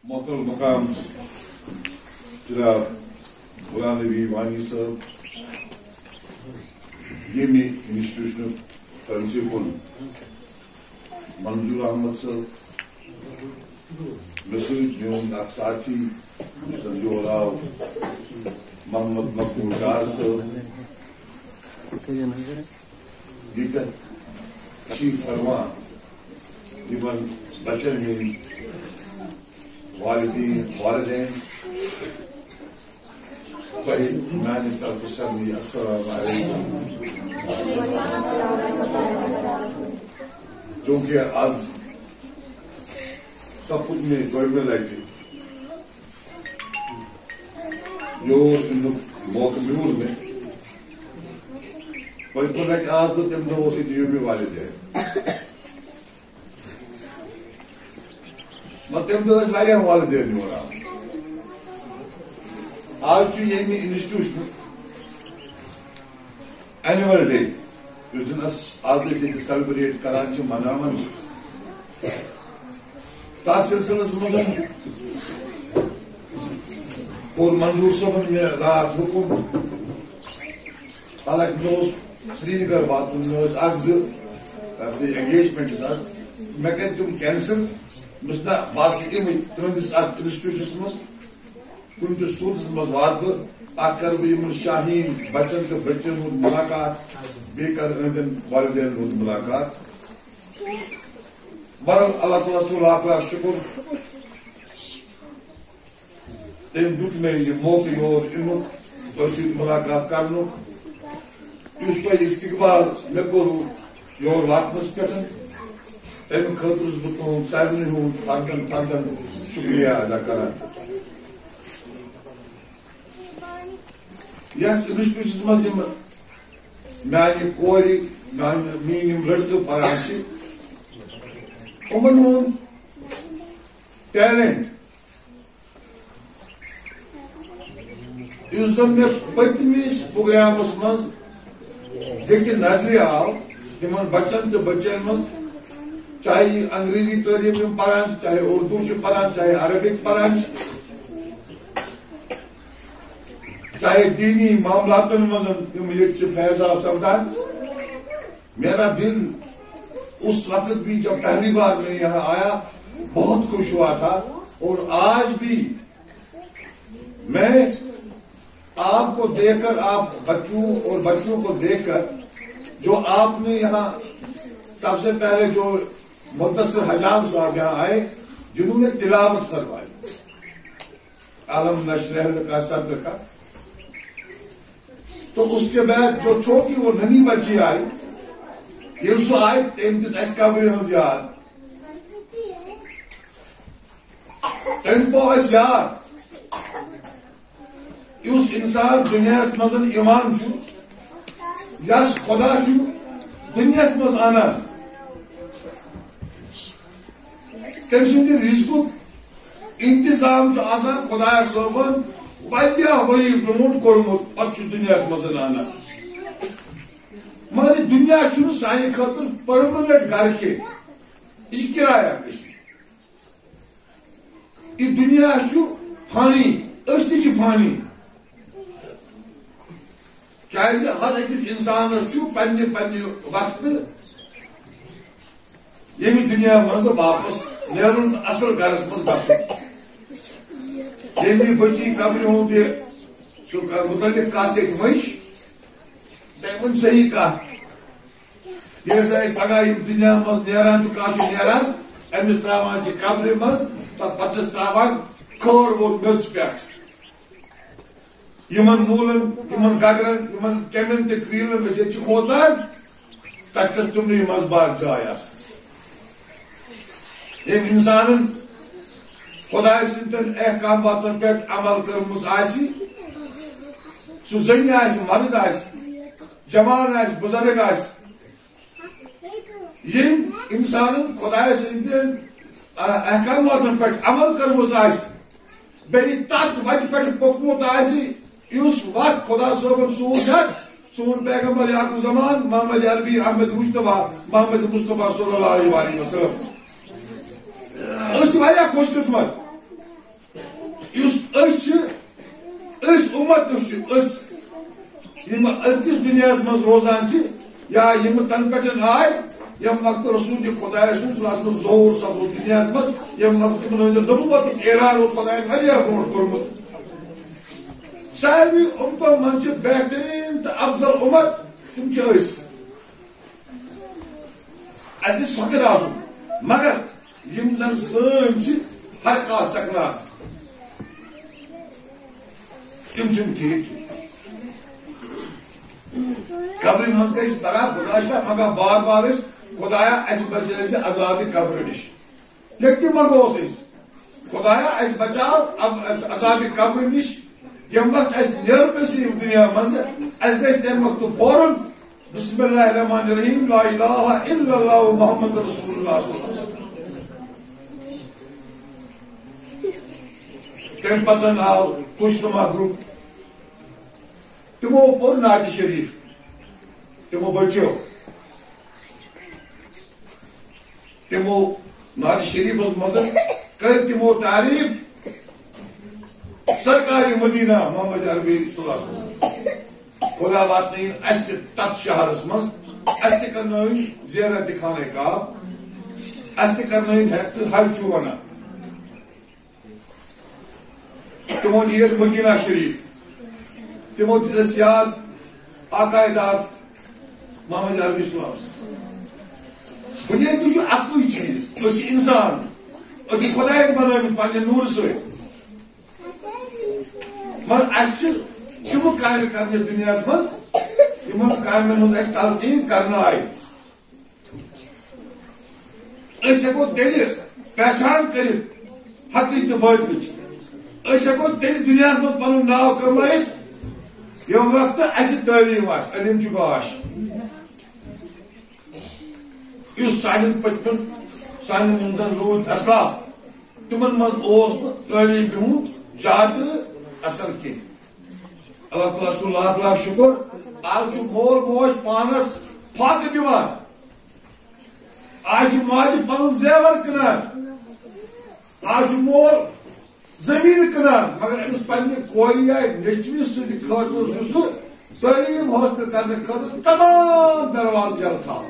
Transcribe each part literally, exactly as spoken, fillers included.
محترم مقام جناب غلام نبی وانی صاحب یمی انسٹیٹیوشن پرنسپل منظور احمد صاحب مسعود میون اخ ساتھی سنجو راو محمد مقبول ڈار صاحب یہ تشریف فرما یمن بچن ہند والدین والدین میانہ طرف سبھی السلام علیکم چونکہ آج سب کچھ میں گوڑنے لگے یور موقع میور میں بچپن لگے آج تو تم دو سے یوم والدین تم دہ واریاہ والدین یور آج یمہ انسٹیٹیوشن اینول ڈے اس دن آج یہ سیلبریٹ کران مناوان تس سلسلس مز اور منظور صبن میں رات حکم حالانکہ مے سری نگر واتن مے اخ انگیجمنٹ مے کر تم کینسل بس نا بس تہندس ات انسٹیٹیوشنس مز کن تہ صورتس مز وات بہ اخ کر بہ یمن شاہین بچن تو بچن ہند ملاقات بیٚیہِ کر اہندین والدین ہند ملاقات بہرحال اللہ تعالیٰ سُنٛد لاکھ لاکھ شکر تٔمۍ دیُت مےٚ یہِ موقعہٕ یور یِنُک تۄہہِ سۭتۍ ملاقات کرنُک یُس تۄہہِ استقبال مےٚ کوٚروٕ یور واتنس پٮ۪ٹھ تمہِ خٲطرٕ چھُس بہٕ تُہُنٛد سارنٕے ہُنٛد فردن فردن شُکریہ ادا کران یتھ انسٹیٹیوشنس منٛز یِم میانہِ کورِ میٲنۍ یِم لڑکہٕ پران چھِ یِمن ہُنٛد ٹیلنٹ یُس زن مےٚ پٔتمِس پروگرامس منٛز دِکہِ نظرِ آو یِمن بچن تہٕ بچن منٛز چاہے یہ انگریزی تعلیم یِم پران چاہے اردو چھِ پران چاہے عربک پران چاہے دینی معاملاتن مز یہ فیضاب سپدان میرا دل اس وقت بھی جب پہلی بار میں یہاں آیا بہت خوش ہوا تھا اور آج بھی میں آپ کو دیکھ کر آپ بچوں اور بچوں کو دیکھ کر جو آپ نے یہاں سب سے پہلے جو مدثر حجام صاحب یہاں آئے جنہوں نے تلاوت کروائی عالم نشرح کا صدر کا تو اس کے بعد جو چھوٹی وہ ننھی بچی آئی یہ سو آئی تم دس اس قبر ہز یاد تم پو اس یاد اس انسان دنیا مزن ایمان چھو یس خدا چھو دنیا مز آنا تم سند رزق انتظام آسان خدا صوبن واریاہ ؤری برونٛٹھ کوٚرمُت پتہٕ چھُ دُنیاہس منٛز اَنان مگر یہِ دُنیا چھُنہٕ سانہِ خٲطرٕ پٔرمننٹ گرٕ کینٛہہ یہِ چھِ کِرایا کٔشیٖر یہِ دُنیا چھُ فانی أسۍ تہِ چھِ فانی کیازِ ہر أکِس اِنسانس چھُ پننہِ پننہِ وقتہٕ ییٚمہِ دُنیا منٛزٕ واپس نیرُن اصل گرس منٛز گژھُن ییٚمہِ بچی قبرِ ہُنٛد یہِ سُہ متعلق کتھ ییٚتہِ وٕچھ تٔمۍ ووٚن صحیح کتھ ییٚلہِ ہسا أسۍ پگاہ ییٚمہِ دُنیا منٛز نیران چھُ کانٛہہ چھُ نیران أمِس تراوان چھِ قبرِ منٛز تتھ پتہٕ چھِس تراوان کھٲر وول میٚژ پٮ۪ٹھ یِمن موٗلن یِمن گگرن یِمن کیٚمٮ۪ن تہٕ کریٖلن أسۍ ییٚتہِ چھِ کھوژان تتہِ چھس تِمنٕے مزبار جاے آسان ییٚمۍ انسانن خدا سندن احکاماتن پہ عمل کرمز آسی سہ زنی آسہِ مرد آسہِ جوان آسہِ بزرگ آسہِ یم انسانن خدا سندن احکاماتن پہ عمل کرمز آسہِ بیٚیہِ تتھ وتہِ پہ پوٚکمُت آسہِ یُس وتھ خدا صٲبن سوٗز ہیٚکھ سون پیغمبر یعقوب زمان محمد عربی احمد مصطفیٰ محمد مصطفیٰ صلی اللہ علیہ وسلم اس واریاہ خوش قسمت أس أس أمت أس يم أزكس دنيا مز روزان یا يم تن پٹن آئے یم وقت رسول خدا صلی اللہ علیہ وسلم ظہور سپود دنیا مز یم وقت نبوت اعلان اس خدا واریاہ برونٹ کورمت ساروی امتو من چھ بہترین تو افضل امت تم چھ اس اس گژھِ فخر آسُن مگر یم زن سٲنۍ چھ ہر کانٛہہ سکنات تم چھنہٕ ٹھیک قبر مز گژھِ بڑا گُزاشتہ مگر بار بار اس خدایا اس بچٲے عذاب قبر نش لیکن تہِ منگوس أسۍ خدایا اس بچاو عذاب قبر نش یم وقت اس نیرُن أسۍ ییٚمہِ دُنیا منٛز اس گژھِ تمہِ وقتہٕ فوراً بسم اللہ الرحمن الرحیم لا الہ الا اللہ محمد رسول اللہ صلی اللہ علیہ وسلم تمہِ پتہٕ آو خوشنما گروپ تمو پور نعت شریف تمو بچو تمو نعت شریف مز کر تمو تعریف سرکار مدینہ محمد عربی صلی اللہ علیہ وسلم خدا واتن اس تت شہرس مز اس کرن زیارت خانہ کعبہ اس کرن حج ونان تمو دیس مدینہ شریف تمو دس یاد آقائے داس محمد عربی صلی اللہ علیہ وسلم بنیادی چھ اکوئی چیز أسۍ چھِ انسان أسۍ چھِ خدایَن بنٲومٕتۍ پننہِ نوٗرٕ سۭتۍ مگر اَسہِ چھِ تِمہٕ کامہِ کرنہِ دُنیاہس منٛز یِمن کامٮ۪ن ہٕنٛز اَسہِ تلقیٖن کرنہٕ آیہِ أسۍ ہٮ۪کو تیٚلہِ پہچان کٔرِتھ حقٕچ تہٕ باطلٕچ أسۍ ہٮ۪کو تیٚلہِ دُنیاہس منٛز پنُن ناو کمٲیِتھ ییٚمہِ وقتہٕ اَسہِ تعلیٖم آسہِ علم چھُ گاش یُس سانٮ۪ن پٔتمٮ۪ن سانٮ۪ن یِم زن روٗدۍ اسلاف تِمن منٛز اوس نہٕ تعلیٖم ہُنٛد زیادٕ اثر کینٛہہ اللہ تعالیٰ سُنٛد لاکھ لاکھ شُکر آز چھُ مول موج پانس فاقہٕ دِوان آز چھُ ماجہِ پنُن زیور کٕنان آز چھُ مول زمین کٕنان مگر أمِس پننہِ کورِ یا نیٚچوِس سٕنٛدِ خٲطرٕ چھُ سُہ تعلیٖم حٲصِل کرنہٕ خٲطرٕ تمام دروازٕ یلہٕ تھاوان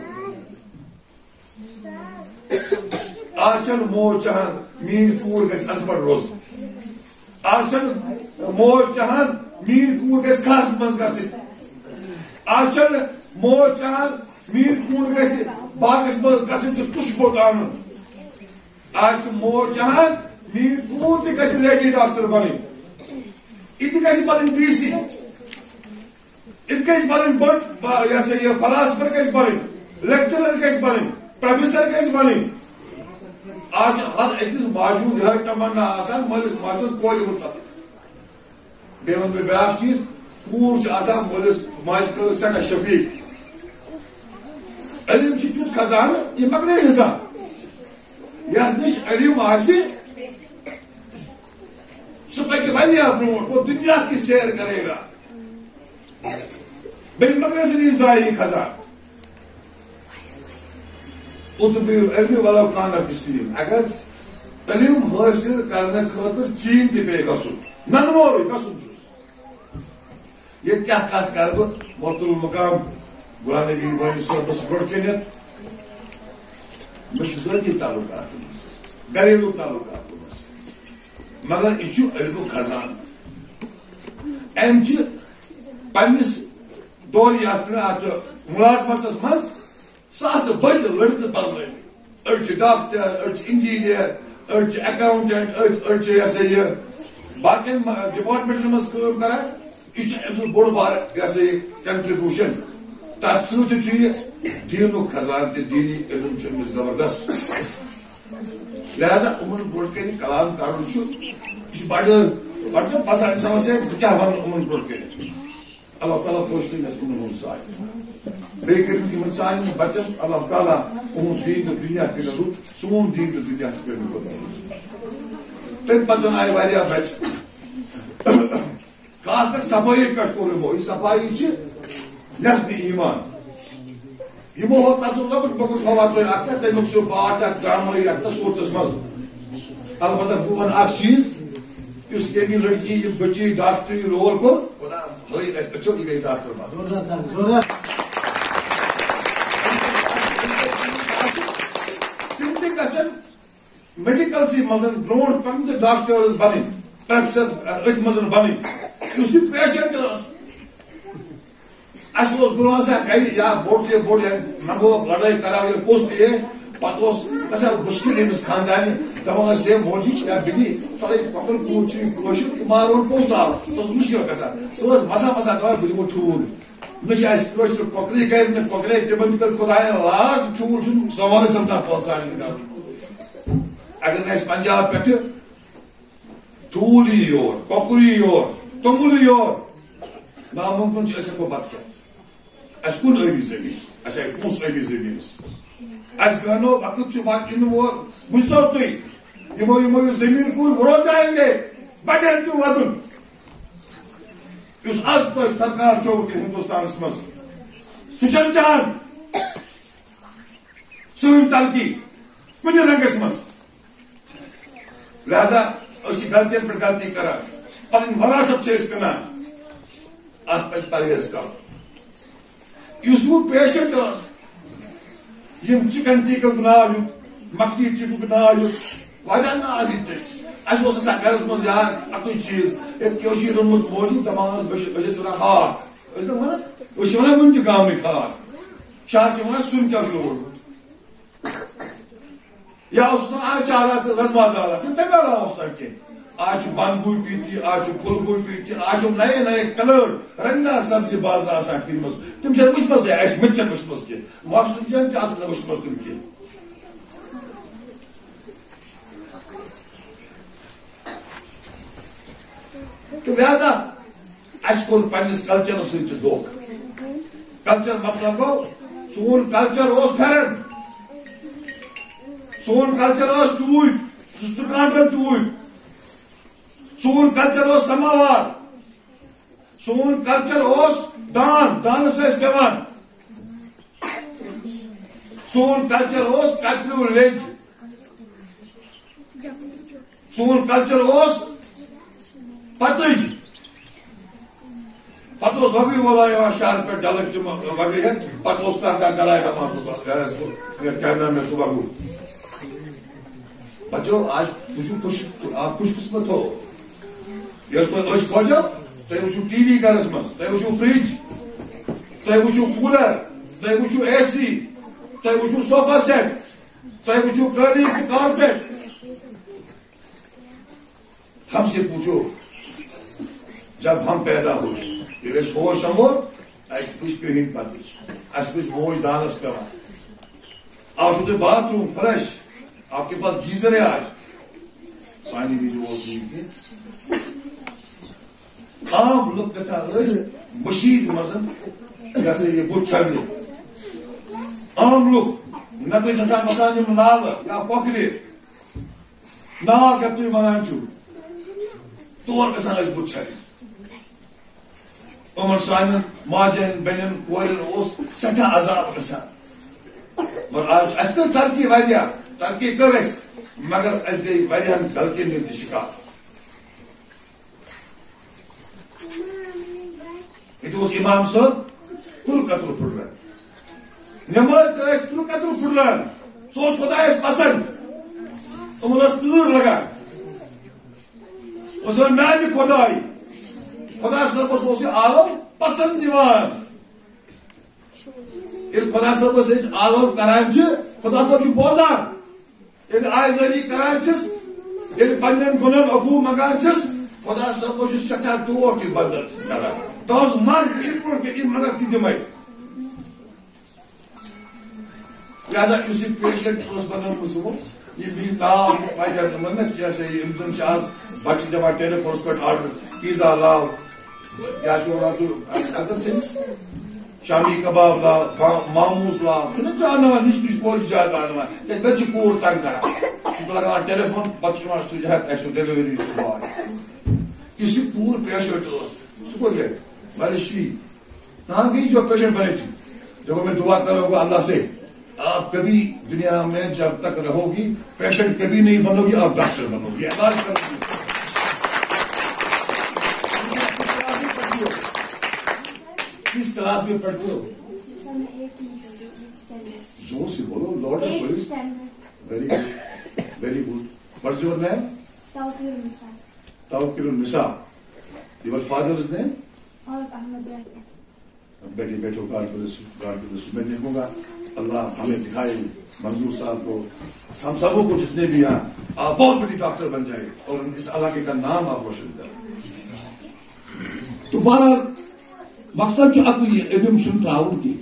آج چھنہٕ موج چاہان میٛٲنۍ کوٗر گژھِ ان پڑھ روزٕنۍ آج چھنہٕ موج چاہان میٛٲنۍ کوٗر گژھِ گھرس منٛز گژھٕنۍ آج چھنہٕ موج چاہان میٛٲنۍ کوٗر گژھِ باغس منٛز گژھٕنۍ تہٕ تُشہٕ پوٚت انُن آج چھُ موج چاہان میٛٲنۍ کوٗر تہِ گژھِ لیڈی ڈاکٹر بنٕنۍ یہِ تہِ گژھِ بنٕنۍ ڈی سی یہِ تہِ گژھِ بنٕنۍ بٔڑ یہ سا یہِ فلاسفر گژھِ بنٕنۍ لیکچرر گژھِ بنٕنۍ پروفیسر گژھِ بنٕنۍ آج ہر أکِس موجود یِہے تمنا آسان مٲلِس ماجہِ ہٕنٛز کورِ مُتعلق بیٚیہِ وَنہٕ بہٕ بیٛاکھ چیٖز کوٗر چھِ آسان مٲلِس ماجہِ خٲطرٕ سٮ۪ٹھاہ شفیٖق علم چھُ تیُتھ خزانہٕ یہِ مۄکلہِ نہٕ یتھ نِش علم آسہِ سُہ پکہِ واریاہ برونٛٹھ وہ دُنیا کی سیر کرے گا بیٚیہِ مۄکلہِ سُہ نِش ضایع خزانہٕ اطلب علم ولو کان بسیم اگر علم حاصل کرنے خاطر چین تہ پے گھن ننوور گھن یہ کیا کت کر بہ محترم المقام غلام نبی وانی صاحبس برونٛٹھ کنیتھ مے ذاتی تعلقات گھریلو تعلقات مگر یہ علم خزان ام پنس دوریات ملازمتس مز ساس بڑ لڑکہ بدل اڑ ڈاکٹر اڑ انجینئر اڑ اکاؤنٹنٹ اڑ یہ سا یہ باقی ڈپارٹمنٹن مز کام کران یہ بوڑ بار یہ سا یہ کنٹریبیوشن تر سی دین خزان تہ دینی علم امس زبردست لہذا ان برو کن کلام کرن یہ بڑ بڑ پسند انسانس بہ کیا ون ان برو کن اللہ تعالیٰ پوشن ان سائے بیٚیہِ کٔرِتھ یِمن سانٮ۪ن بچن اللہ تعالیٰ اُہُنٛد دیٖن تہٕ دُنیا کٔرِتھ رُت سون دیٖن تہٕ دُنیا کٔرِتھ رُت تمہِ پتہٕ آیہِ واریاہ بچہِ خاص کر صفٲیی پٮ۪ٹھ کوٚر یِمو یہِ صفایی چھِ نٮ۪صفہِ ایٖمان یِمو ہوو تَتھ لۄکُٹ مۄکُٹ ہوا تۄہہِ اکھ نہ تمیُک سُہ پاٹ اکھ ڈرامٲیی اکھ تتھ صوٗرتس منٛز البتہ بہٕ ونہٕ اکھ چیٖز اس یعنی لڑکی یہ بچی ڈاکٹری رول کو خدا ہوئی اچھو کی گئی ڈاکٹر بات زورت زورت تم تہ گژھن میڈیکل سی مزن برونٹ تم تہ ڈاکٹرز بنن پروفیسر اتھ مزن بنن اس پیشنٹ اس برو سا گھر یا بوڑ سے بوڑ منگو لڑائی کرا پوسٹ یہ پتہ گا مشکل امس خاندان دپان سے موجی یا بنی سارے کۄکُر کوٗت چھُ کٲشُر مارون پوسٹ آو سُہ اوس مُشکل گژھان سُہ ٲس مسا مسا دپان بہٕ دِمو ٹھوٗل نہ چھِ اَسہِ کٲشُر کۄکرٕے گرِ نہ کۄکرے تِمن تہِ کٔر خۄداین لاگ ٹھوٗل چھُنہٕ زمانس سپدان پہنچان کرُن اگر نہٕ اَسہِ پنجاب پٮ۪ٹھٕ ٹھوٗل یی یور کۄکُر یی یور توٚمُل یی یور ناممکن چھُ أسۍ ہٮ۪کو بتہٕ کھٮ۪تھ اَسہِ کُن ٲبی زٔمیٖن اَسہِ آیہِ پونٛسہٕ ٲبی زٔمیٖنس اس بہنو وقت چھُ واتن وول بوٗزِو تُہۍ یِمو یِمو یہِ زٔمیٖن کُن روزائیں گے بڑٮ۪ن تہِ وَدُن یُس آز تۄہہِ سرکار چھو وٕنکٮ۪ن ہندوستانس منٛز سُہ چھُنہٕ چاہان سٲنۍ ترقی کُنہِ رنگس منٛز لہذا أسۍ چھِ غلطین پٮ۪ٹھ غلطی کران پنٕنۍ وراثت چھِ أسۍ کٕنان اتھ پزِ پرہیز کرُن یُس وۄنۍ پیشنٹ ٲس یم چکن ٹکک ناو یُت مکھنی ٹکک ناو یُت واریاہ ناو یِتھ اَسہِ اوس آسان گرس منٛز یاد اَکُے چیٖز ییٚتہِ کٲشِر روٚنمُت موجی دپان ٲس بہٕ چھَس وَنان ہاکھ ٲسۍ نہ وَنان أسۍ چھِ وَنان وُنہِ تہِ گامٕکۍ ہاکھ شہر چھِ وَنان سیُن کیٛاہ چھُ روٚنمُت یا اوس آسان آچارا تہٕ رزما دالا تِم تَمہِ علاوٕ اوس نہٕ کیٚنٛہہ آج چھُ بنٛد گوٗپی تہِ آج چھُ پھُل گوٗپی تہِ آج چھُ نئے نئے کلٲڑ رنگدار سبزی بازرٕ آسان کٕنمٕژ تِم چھنہٕ وٕچھمژٕے اَسہِ مےٚ تہِ چھنہٕ وٕچھمٕژ کیٚنٛہہ ماسٹرن تہِ آسان نہٕ وٕچھمٕژ تِم کیٚنٛہہ تہٕ لہذا اَسہِ کوٚر پننِس کلچرس سۭتۍ تہِ دھوکہٕ کلچر مطلب گوٚو سون کلچر اوس پھیرن سون کلچر اوس ٹوٗپۍ سُہ چھُ کانٹن ٹوٗپۍ سون کلچر اوس سماوار سون کلچر اوس دان دانس ٲسۍ پیوان سون کلچر اوس کتریو لیٚج سون کلچر اوس پتٕج پتہٕ اوس وگٕے وولا یِوان شہر پٮ۪ٹھ ڈلٕکۍ تِم وگٕے ہٮ۪تھ پتہٕ اوس پرٛٮ۪تھ کانٛہہ گراے دپان سُہ کیٛاہ مےٚ سُہ وگُن بچو آج تُہۍ چھُو خوش آپ خوش قسمت ہو ییٚلہِ تُہۍ أچھ کھوجو تُہۍ وٕچھِو ٹی وی گرس منٛز تُہۍ وٕچھِو فرج تُہۍ وٕچھِو کوٗلر تُہۍ وٕچھِو اے سی تُہۍ وٕچھِو صوفا سیٹ تُہۍ وٕچھِو قٲلیٖن تہٕ کارپیٹ ہم سے پوچھو جب ہم پیدا ہوئے ییٚلہِ اَسہِ ہوش سمبول اَسہِ وٕچھ پیٚہِنۍ پتٕچ اَسہِ وٕچھ موج دانس پیوان آز چھُو تۄہہِ باتھ روٗم فرٛٮ۪ش آپ کے پاس گیزر ہے آج پانی بھی جو عام لوگ گژھان مشید مزن جیسے یہ بت چھڑنے عام لوگ نہ تو آسان بسان یم نالہ یا کۄکرِ نال کیٛاہ تُہۍ ونان چھِو تور گژھان ٲسۍ بت چھڑنہِ یِمن سانٮ۪ن ماجٮ۪ن بیٚنٮ۪ن کورٮ۪ن اوس سٮ۪ٹھاہ عذاب گژھان مگر آز چھُ اَسہِ کٔر ترقی واریاہ ترقی کر اَسہِ مگر اَسہِ گٔے واریاہن غلطین ہٕنٛدۍ تہِ شِکار ییٚتہِ اوس اِمام صٲب تُرٛ قطرٕ پھٕٹران نٮ۪ماز تہِ ٲسۍ تُرٛ قطرٕ پھٕٹران سُہ اوس خۄدایس پسنٛد یِمن ٲس تۭر لگان اوس وَنان میانہِ خۄداے خۄدا صٲبس اوس یہِ عالم پسنٛد یِوان ییٚلہِ خۄدا صٲبس أسۍ عالم کران چھِ خۄدا صٲب چھُ بوزان ییٚلہِ آیزٲری کران چھِس ییٚلہِ پننٮ۪ن گُنن عفوٗ منگان چھِس خۄدا صٲبس چھُ سٮ۪ٹھاہ ٹوٹھ تہِ بدل کران تُہنٛز من یِتھ پٲٹھۍ کہِ یہِ مدد تہِ دِمے لہذا یُس یہِ پیشنٹ اوس بنٲومٕژ یِمو یہِ بی ناو واریاہ تِمن نا کیٛاہ سا یہِ أمۍ زن چھِ آز بچہِ چھِ دِوان ٹیلیفونس پٮ۪ٹھ آرڈر پیٖزا لاو کیٛاہ چھُ ونان تُہۍ اگر ژھٕنِس شامی کباب لاو ماموز لاو چھُنہ زانناوان نِش نِش کورِ چھِ زیادٕ انناوان کیٛازِ تَتہِ چھِ کوٗر تنگ کران سُہ چھُ لگاوان ٹیلیفون پتہٕ چھُ یِوان سُہ ہٮ۪تھ اَسہِ چھُ ڈیلؤری باے یُس یہِ کوٗر پیشنٹ ٲس سُہ کوٚر گرِ واریاہ کہاں گئی جو پیشنٹ بنے تھی دیکھو میں دعا کر رہا ہوں اللہ سے آپ کبھی دنیا میں جب تک رہو گی پیشنٹ کبھی نہیں بنو گی آپ ڈاکٹر بنو گی علاج کرو گی क्लास में पढ़ते हो? जोर से बोलो, lord of police. Very good, very good. What's your name? Tawqir Nisa. Tawqir Nisa. Your father's name? और अहमद राजा। बेटी बैठो, god bless you, god bless you. मैं देखूंगा अल्लाह हमें दिखाए मंजूर साहब को, हम सबों को जितने भी यहाँ, आप बहुत बड़ी डॉक्टर बन जाए और इस इलाके का नाम आप रोशन करें। तो बहरहाल मकसद जो अब ये इल्म सुन ताउन की,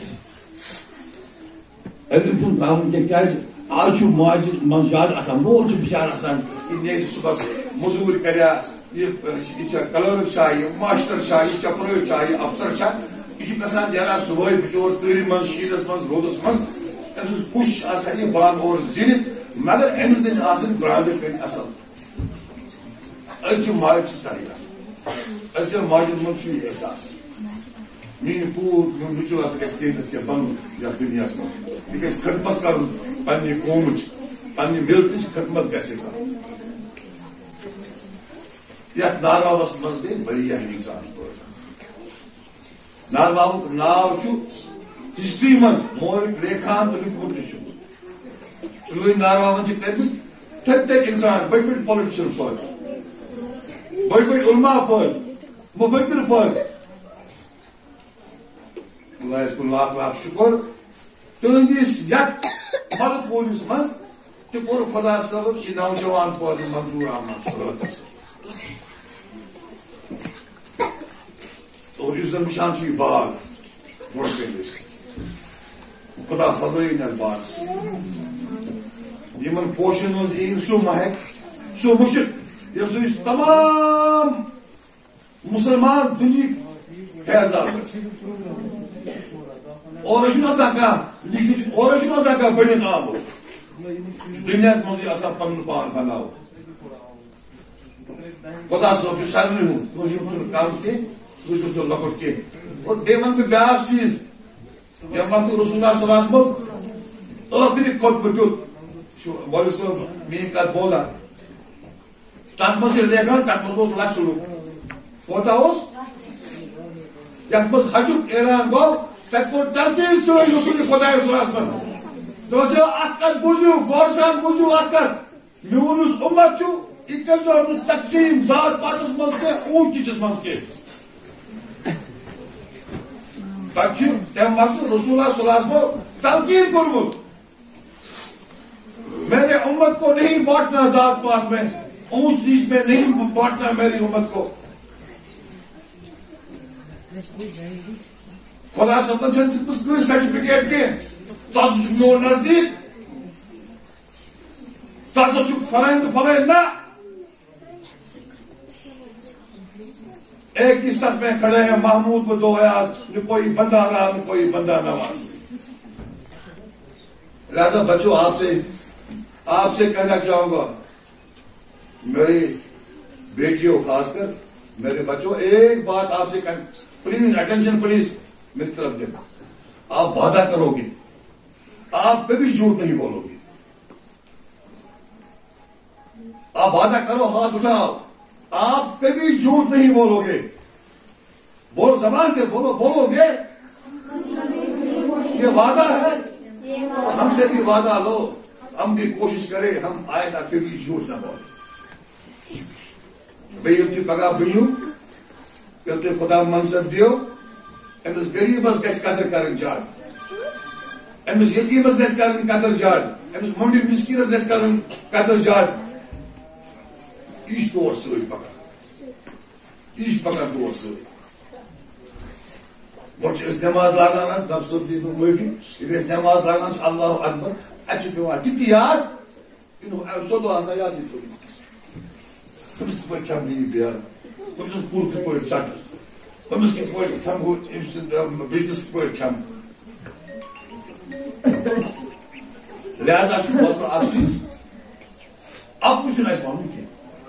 इल्म सुन ताउन के क्या आज माजिद मन ज्यादा आसान मोल बिचार आसान इन सुबह मजूर करा ये कलर चाहिए, मास्टर चाहिए, चपर चाहिए, अफसर चाहिए, यह नेरान सुबह बिचोर तरी मज शीतस मज रोदस मज अम्स पुश ये बान और जिनित मगर अम्स गि ब्रांड कन असल अज माज सही अज माजन मज एहसास मीन पूर मोन नुचु गि बन यथ दुनिया मज यह खदमत कर पन्ने कौम पन्ने मिलत खदमत ग यथ नारवावस मज गई वारियाह इंसान नारवावुक नाव हिस्ट्री मज मोरिक लेखान तो लिखमुत तुल नारवावन कर थे थे इंसान बड़ बड़ पॉलिटिशियन पद बड़ बड़ उलमा पद मुफक्किर पद अल्लाह इसको लाख लाख शुक्र तुंदिस यथ मदद पोलिस मज तो कोर खुदा सब यह नौजवान पद मंजूर आमद और इस निशान बाग खुदा फजल बाग इन पोशन मज सह महक सह मुश्क यम सह तमाम मुसलमान दुनिया फैजाब और लिखित और बनित आमुत दुनिया मज पन पान बनाओ खुदा सब सारे हूँ कम कह लकुट कह और बे वन ब्या चीज यम वक्त रसूलुल्लाह आखिरी खुतबह दुत मौलवी साहब मेरी कत बोलान तथ मज लेखान तथ मज लक्ष लुक कोता यथ मज हजुक ऐलान गो तक कोर तरतीब सर रसूल खुदा तो कत बुझू गौर सान बुझू कत मूनस उम्मत यह तकसीम जात पातस मज कह ऊंट किचस मज कह तम वक्त रसूलुल्लाह तलकीन कोर्मुत मेरे उम्मत को नहीं बांटना जात पात में, ऊंच नीच में नहीं बांटना मेरी उम्मत को। खुदा सब सर्टिफिकेट के मोन नजदीक फलाइन तो फलाइन ना एक ही सफ में खड़े हैं महमूद में दो हयाज, न कोई बंदा रहा न कोई बंदा नवाज। लिहाजा बच्चों आपसे आपसे कहना चाहूंगा, मेरी बेटियों खासकर मेरे बच्चों, एक बात आपसे कह, प्लीज अटेंशन प्लीज मेरी तरफ देखो। आप वादा करोगे, आप कभी झूठ नहीं बोलोगे। आप वादा करो, हाथ उठाओ, आप कभी झूठ नहीं बोलोगे। बोलो, जबान से बोलो, बोलोगे। ये वादा है, हमसे भी वादा लो, हम भी कोशिश करें हम आएगा कभी झूठ ना बोले। भाई पगह बुनू ये खुदा मनसब दियो, अमिस गरीबस गस कदर करन जाद, अमिस यतीमस गस करन कदर जाद, अमिस मोंडी मिस्किनस गस करन कदर जाद। इस दौर से पकड़ इस पकड़ दौर से बहुत नमाज लागान दबसब दी माफी नमाज लागान अल्लाह अकबर अच्छे पे ति याद सोदो आसा याद तमिस पे कम नी बेर तमिस पूर के पे चट तमिस के पे कम हो बिजनेस पे कम। लिहाजा मसला आप चीज आप कुछ वन की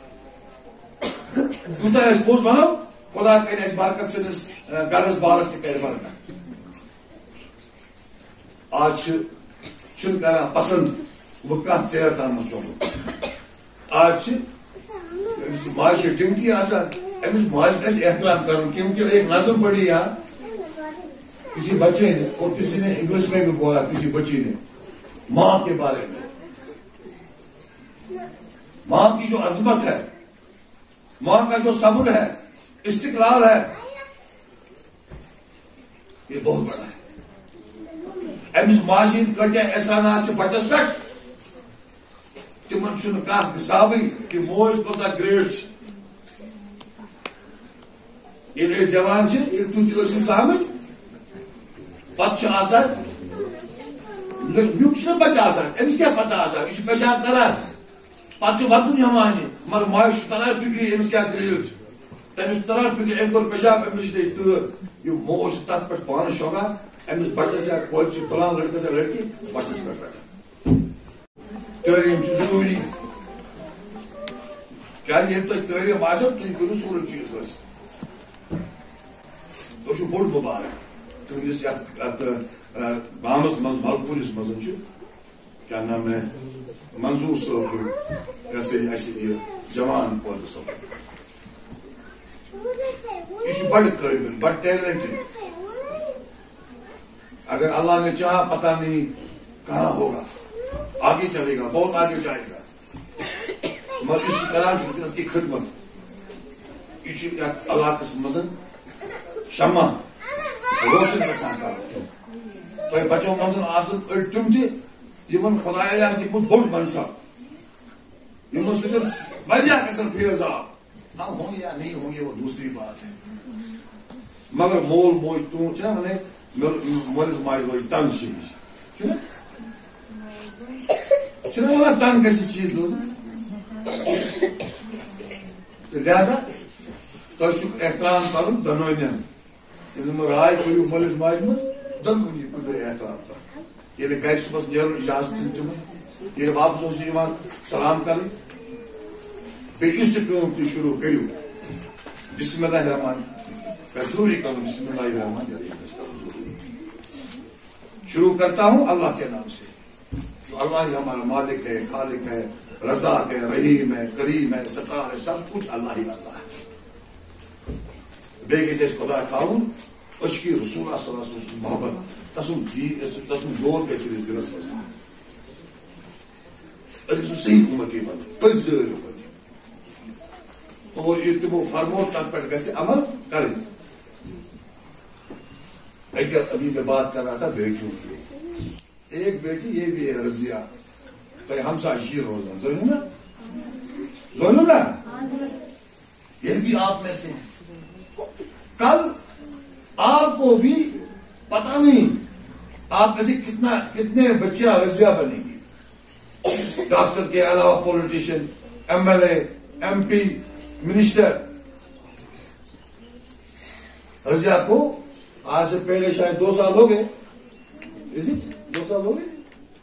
यूत पोज वनो खुदा कर बरकत सदिस गरस बारस तर बरकत। आज कर पसंद वह कत चेर तम आज माज ड्यूटी अमिस माज गस एहतराम कर, क्योंकि एक नजम पड़ी यहाँ کسی بچے نے اور کسی نے انگلش میں بھی بولا کسی بچی نے ماں کے بارے میں. ماں کی جو عظمت ہے, ماں کا جو صبر ہے, استقلال ہے, یہ بہت بڑا ہے. امس ماجی کتیا احسانات بچس پہ تمن چھ حسابی کہ موج کوتا گریٹ یل زوان تھی زامت پتہ میک بچہ آسان امس کیا پتہ آسان یہ پیشاب کران پتہ ودن ہمان مگر ماج تران فکری امس کیا دلیل تمس تران فکر ام کور پیشاب امس لے تر یہ موج تر پہ پان شوگان امس بچس یا کور تلان لڑکس یا لڑکی بچس پہ رٹان. تعلیم ضروری کیا تھی تعلیم آسو تھی کرو سورج چیز حاصل تھی بوڑ مبارک تہندس گامس مز ملپورس مز کیا نام ہے منظور صاحب یہ جوان پود صاحب یہ بڑ قابل بڑ ٹیلنٹڈ. اگر اللہ نے چاہا پتہ نہیں کہاں ہوگا, آگے چلے گا, بہت آگے جائے گا. مگر اس کران اس کی خدمت یہ علاقس مز شمع روشن گژھان کرو تہ بچوں مز آن تم تم خدایا دمت بوڑ منصب یمن سن واریاہ گژھن فیض آب. ہم ہوں یا نہیں ہوں گے وہ دوسری بات ہے, مگر مول موج تون ون مولس ماج روز تن شیش ونان تن گھس چیز روز. لہذا تہ احترام کرن دونن رائے کرو مولس ماج مز دونونی کرو احترام کر. یل گھر صبح نیرن اجازت دن تم یل واپس اس سلام کریں بیس تہ تھی شروع کرو بسم اللہ الرحمن ضروری کرو بسم اللہ الرحمن الرحیم. شروع کرتا ہوں اللہ کے نام سے جو اللہ ہی ہمارا مالک ہے, خالق ہے, رزاق ہے, رحیم ہے, کریم ہے, ستار ہے, سب کچھ اللہ ہی اللہ ہے. بیگی خدا خاون اس کی رسول اللہ صلی اللہ علیہ وسلم محبت تسم تسم زور گھس دلس مز صحیح امتی بن پز امتی اور یہ تمو فرمو تک پہ گھس عمل کریں. ابھی میں بات کر رہا تھا بیٹیوں کی. ایک بیٹی یہ بھی ہے رضیہ تو ہمسا شیر روزان زونو نا زونو نا یہ بھی آپ میں سے ہیں. کل آپ کو بھی پتہ نہیں آپ میں سے کتنا کتنے بچیاں رضیہ بنے گی. ڈاکٹر کے علاوہ politician, M L A, M P, minister. Razia کو آج سے پہلے شاید دو سال ہو گئے, دو سال ہو گئے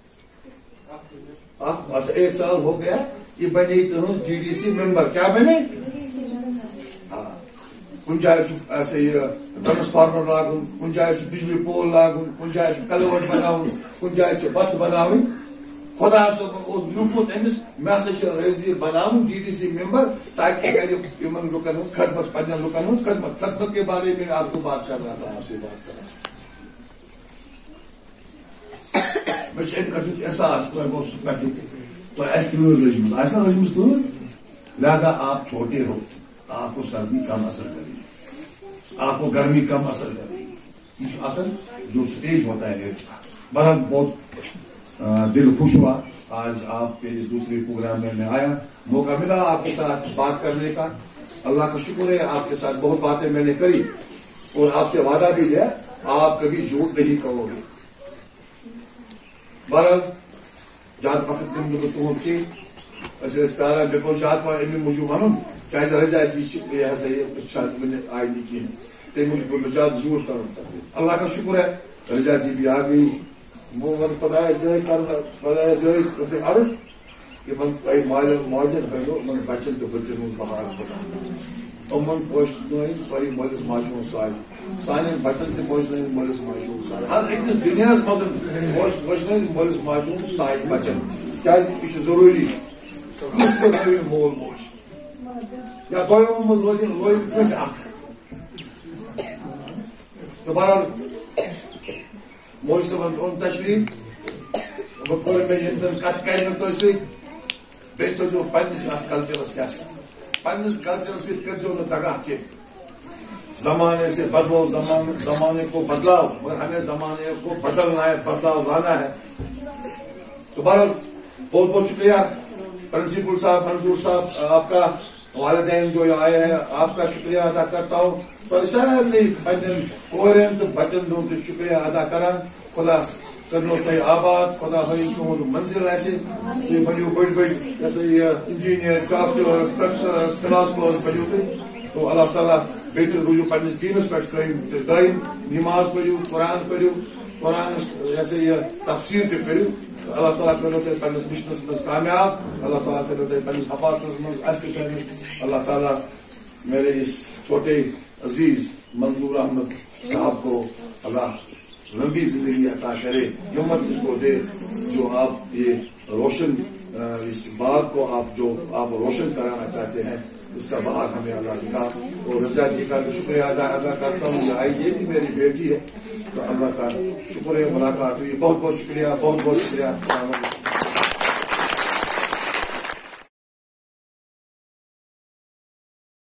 آپ ایک سال ہو گیا یہ بنے تہذ ڈی ڈی سی ممبر. کیا بنے ہاں کن جائے ایسے یہ ٹرانسفارمر لاگن, کن جائے بجلی پول لاگن, کن جائے کلوٹ بناؤن, کن جائے بت بناؤن. خدا صاحب لیوکمت امس مے ہسا رضی بناؤن ڈی ڈی سی ممبر تاکہ کرن لکن ہز خدمت پنن لکن ہز خدمت خدمت کے بارے میں آپ کو بات کر رہا تھا آپ سے بات کر رہا تھا. مجھے ام کتھ احساس تہ گو سہ پہ تو تر لجم آس نا لجم تر لہذا آپ چھوٹے ہو آپ کو سردی کم اثر کرے گی, آپ کو گرمی کم اثر کرے گی. یہ اثر جو سٹیج ہوتا ہے ایج کا. بہرحال بہت دل خوش ہوا آج آپ کے اس دوسرے پروگرام میں میں آیا, موقع ملا آپ کے ساتھ بات کرنے کا. اللہ کا شکر ہے آپ کے ساتھ بہت باتیں میں نے کری اور آپ سے وعدہ بھی دیا آپ کبھی جھوٹ نہیں کہو گے. بہرحال زیادہ وقت دن تہد کی پیارا بے کو زیادہ پہ امی موجود ون کیا رضا جی یہ ہسا یہ آئی نہیں کہین تمہ موجود زیادہ زور کر. اللہ کا شکر ہے رضا جی بھی آ گئی. وہ خدا خدا عرض کہ مالن ماجن ہو بچن تو بچن ہز بہار تمن پوش پہ مالس ماجہ ہز سائے سان بچن تہ پوش مالس ماجہ ہز سائے. ہر أکس دنیا مز پوش مالس ماجہ ہز سائے بچن کیا یہ ضروری کس پہ مول موج یا دونوں مز روز روز کس اخ. تو بہرحال موج صبن اون تشریف بکور میں ینتن کت کرنے تو سی بے تو جو پنس ات کلچرس یس پنس کلچر سے کرزو نہ دگا کے زمانے سے بدلو زمان زمانے کو بدلاؤ مگر ہمیں زمانے کو بدلنا ہے بدلاؤ لانا ہے. تو بہرحال بہت بہت شکریہ پرنسپل صاحب منظور صاحب آپ کا والدین جو آئے ہیں آپ کا شکریہ ادا کرتا ہوں. سارے پنن کورین تو بچن دون تو شکریہ ادا کران. خدا کرنو تہ آباد خدا ہائی تہد منزل آسے تھی بنو بڑ بڑ یہ انجینئر ڈاکٹرس پروفیسرس فلاسفرس بنو تھی. تو اللہ تعالیٰ بیتر روزو پنس دینس پہ قائم نماز پڑھو قرآن پڑھو قرآن یہ تفسیر تہ کرو. اللہ تعالیٰ کرو تھی پنس مشنس مز کامیاب. اللہ تعالیٰ کرو تھی پنس حفاظت مز اس. اللہ تعالیٰ میرے اس چھوٹے عزیز منظور احمد صاحب کو اللہ لمبی زندگی عطا کرے ہمت اس کو دے جو آپ یہ روشن اس بات کو آپ جو آپ روشن کرانا چاہتے ہیں اس کا باہر ہمیں اللہ دکھا. اور رضا جی کا شکریہ ادا ادا کرتا ہوں. یہ بھی میری بیٹی ہے تو اللہ کا شکر ہے ملاقات ہوئی. بہت بہت شکریہ بہت بہت شکریہ.